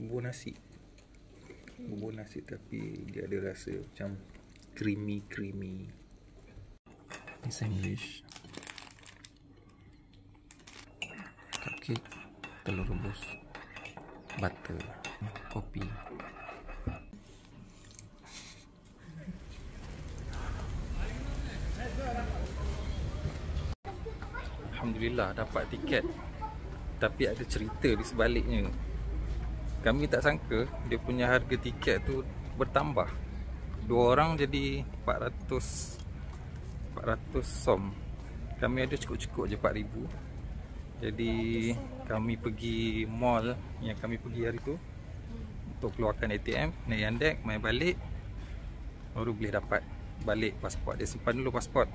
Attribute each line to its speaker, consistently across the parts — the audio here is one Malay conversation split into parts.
Speaker 1: bubur nasi. Bubur nasi tapi dia ada rasa macam creamy. Ini sandwich, cupcake, telur rebus, butter, kopi. Alhamdulillah dapat tiket. Tapi ada cerita di sebaliknya. Kami tak sangka dia punya harga tiket tu bertambah. 2 orang jadi 400 som. Kami ada cukup-cukup je 4,000. Jadi kami pergi mall yang kami pergi hari tu untuk keluarkan ATM, naik Yandex, main balik, baru boleh dapat balik pasport. Dia simpan dulu pasport.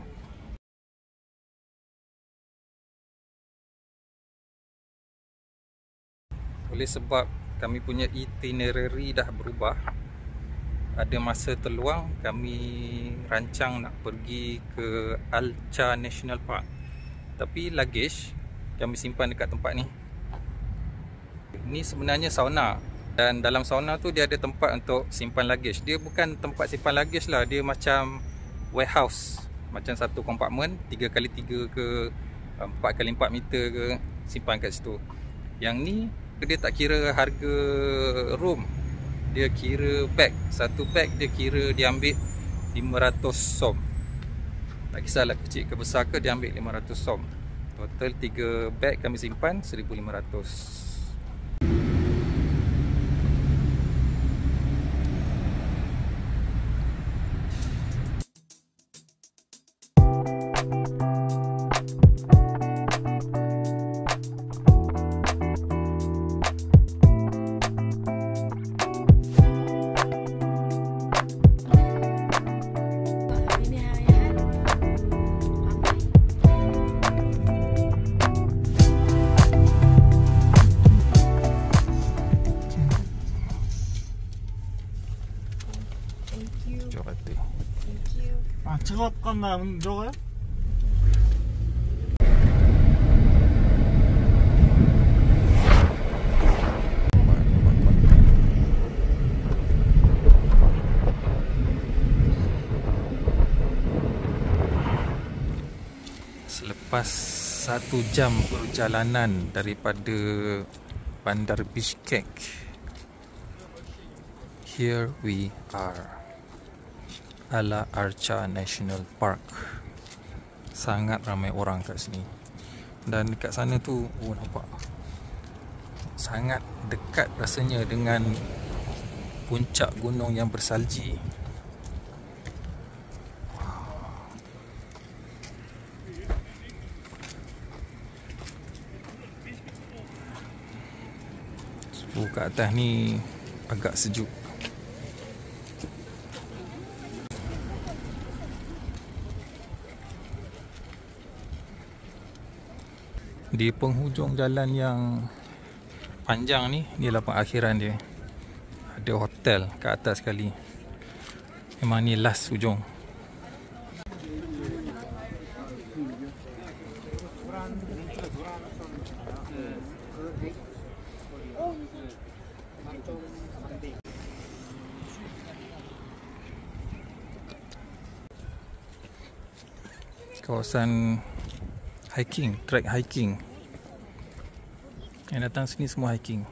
Speaker 1: Oleh sebab kami punya itinerary dah berubah, ada masa terluang, kami rancang nak pergi ke Al-Cha National Park. Tapi luggage kami simpan dekat tempat ni. Ni sebenarnya sauna, dan dalam sauna tu dia ada tempat untuk simpan luggage. Dia bukan tempat simpan luggage lah, dia macam warehouse, macam satu kompartmen 3x3 ke 4x4 meter ke, simpan kat situ. Yang ni dia tak kira harga room, dia kira bag. Satu bag dia kira dia ambil 500 som. Tak kisahlah kecil ke besar ke, dia ambil 500 som. Total 3 bag kami simpan 1,500.
Speaker 2: 저거 깐나 저거요?
Speaker 1: Selepas 1 jam perjalanan daripada Bandar Bishkek, here we are, Al-Cha National Park. Sangat ramai orang kat sini. Dan dekat sana tu, nampak sangat dekat rasanya dengan puncak gunung yang bersalji. Kat atas ni agak sejuk. Di penghujung jalan yang panjang ni, ni lah pengakhiran dia. Ada hotel kat atas sekali. Memang ni last hujung. Kawasan hiking, track hiking. Yang datang sini semua hiking.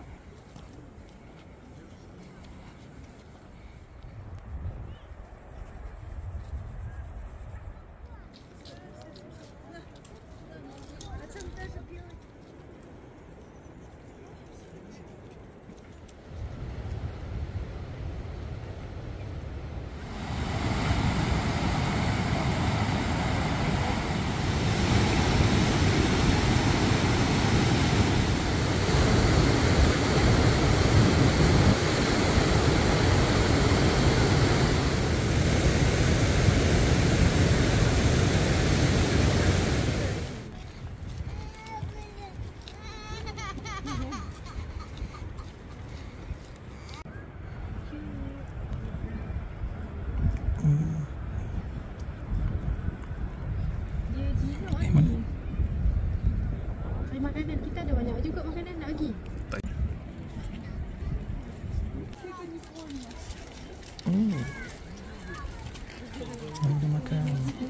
Speaker 1: Ada makan.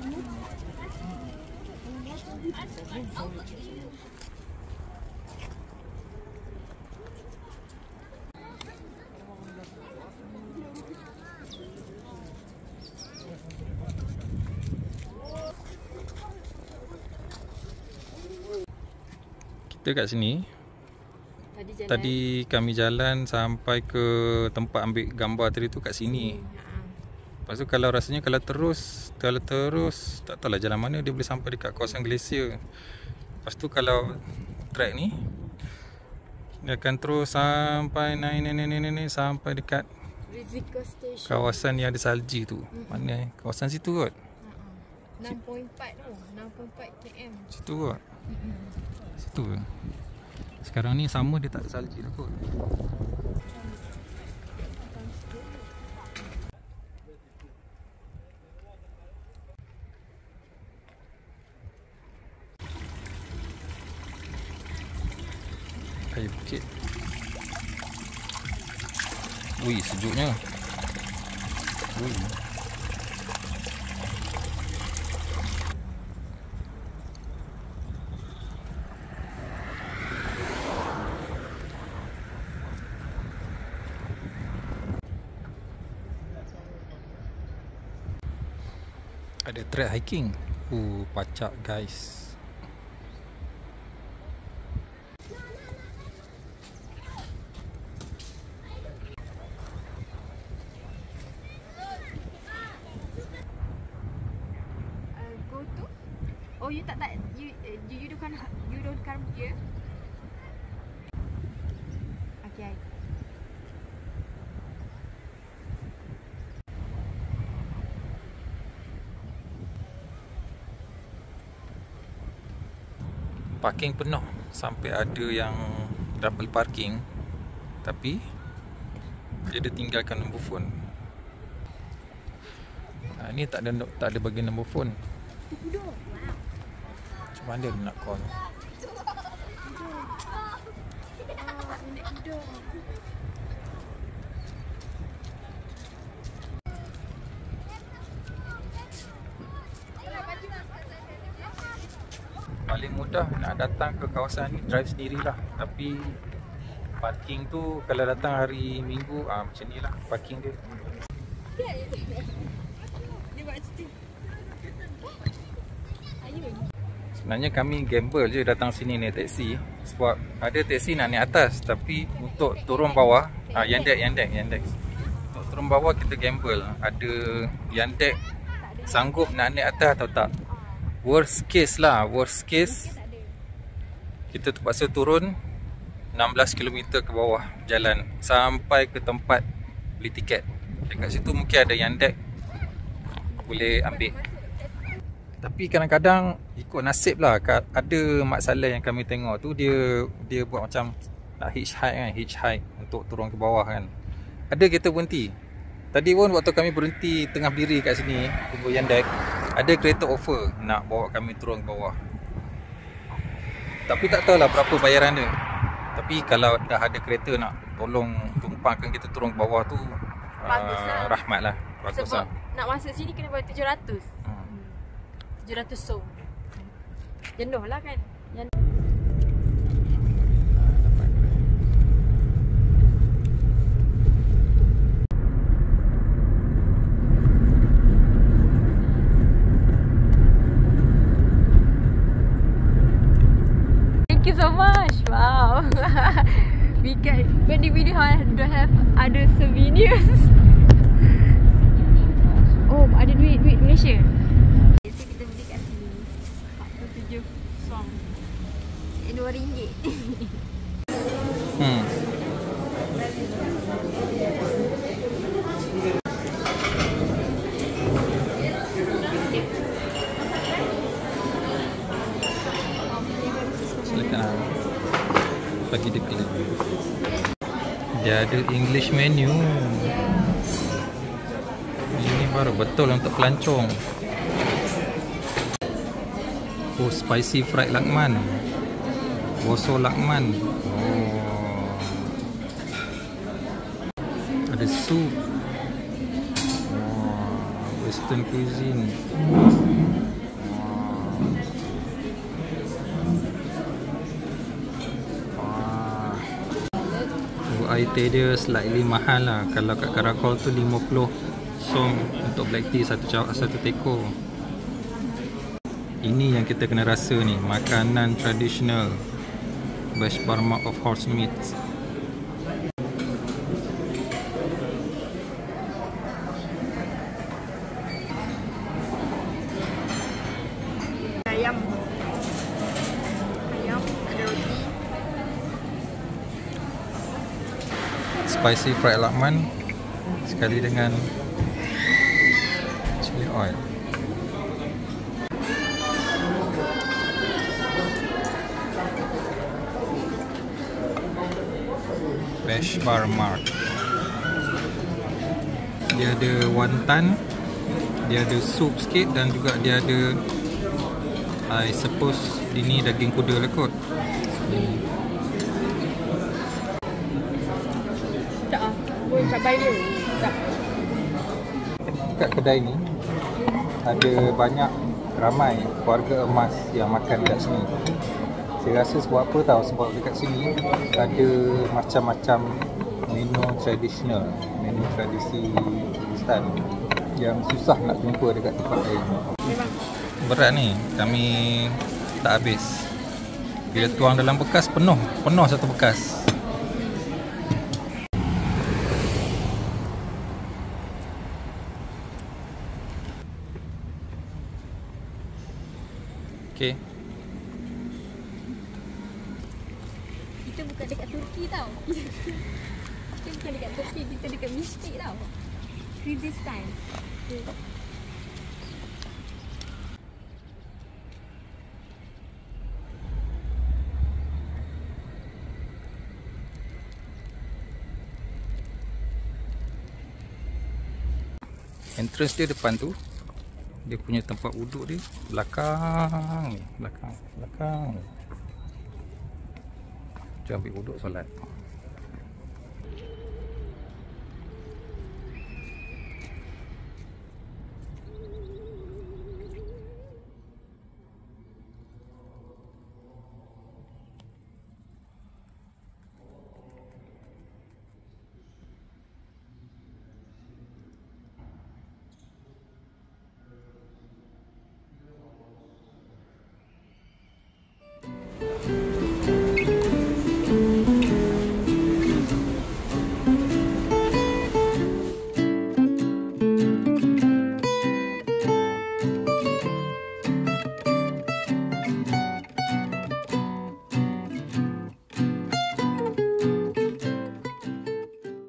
Speaker 1: Kita kat sini. Tadi kami jalan sampai ke tempat ambil gambar tadi tu kat sini. Lepas tu kalau rasanya kalau terus tak tahulah jalan mana dia boleh sampai dekat kawasan glasier. Lepas tu kalau track ni dia akan terus sampai naik sampai dekat kawasan yang ada salji tu. Mana kawasan situ kot.
Speaker 2: 6.4 tu, 6.4 km.
Speaker 1: Situ kot. Situ ke? Sekarang ni sama dia tak ada salji dah kot. Air bukit. Ui, sejuknya. Ui. Ada track hiking. Pacak guys.
Speaker 2: Go to. Oh, you don't come here. Okay.
Speaker 1: Parking penuh. Sampai ada yang double parking, tapi dia ada tinggalkan nombor phone. Ni tak ada bagi nombor phone. Macam mana dia nak call? Paling mudah nak datang ke kawasan ni drive sendirilah. Tapi parking tu kalau datang hari Minggu macam ni lah parking dia. Sebenarnya kami gamble je datang sini naik teksi. Sebab ada teksi nak naik atas, tapi untuk turun bawah Yandex. Untuk turun bawah kita gamble, ada Yandex sanggup nak naik atas atau tak. Worst case kita terpaksa turun 16 km ke bawah jalan sampai ke tempat beli tiket. Dekat situ mungkin ada Yandex boleh ambil. Tapi kadang-kadang ikut nasib lah. Ada Mak Saleh yang kami tengok tu, dia buat macam nak hitchhike untuk turun ke bawah kan. Ada kereta berhenti. Tadi pun waktu kami berhenti tengah berdiri kat sini tunggu Yandex, ada kereta offer nak bawa kami turun ke bawah. Tapi tak tahulah berapa bayaran dia. Tapi kalau dah ada kereta nak tolong tumpangkan kita turun ke bawah tu, rahmat lah. Bagus
Speaker 2: sebab
Speaker 1: lah.
Speaker 2: Nak masuk sini kena bayar 700. 700 so. Jenuh lah kan. Thank you so much. Wow. We can, when the video don't have other souvenirs. Oh, ada duit Malaysia. Biasa kita beli kat sini 47 song. RM2.
Speaker 1: Silakan bagi dia pilih. Dia ada English menu. Ini baru betul untuk pelancong. Oh, spicy fried lakman, boso lakman. Oh, ada sup. Western cuisine. Air teh dia slightly mahal lah. Kalau kat Karakol tu 50 som untuk black tea satu teko. Ini yang kita kena rasa ni, makanan tradisional Beshbarma of horse meat.
Speaker 2: Ayam, ada roti.
Speaker 1: Spicy fried lakman sekali dengan chili oil. Beshbarma. Dia ada wonton, dia ada sup sikit dan juga dia ada I suppose ini daging kuda lah kot.
Speaker 2: Tak ah. Boleh cabai dia. Tak.
Speaker 1: Kat kedai ni ada banyak ramai keluarga emas yang makan kat sini. Saya rasa sebab apa tahu, sebab dekat sini ada macam-macam menu tradisional, menu tradisi Pakistan yang susah nak jumpa dekat tempat lain.
Speaker 2: Memang.
Speaker 1: Berat ni, kami tak habis. Bila tuang dalam bekas penuh satu bekas. Okey.
Speaker 2: Kita bukan dekat Turki tau. Kita bukan dekat Turki, kita dekat Mishti tau. Kyrgyzstan.
Speaker 1: Entrance dia depan tu. Dia punya tempat wuduk dia belakang ni, belakang. Jom ambil wuduk solat.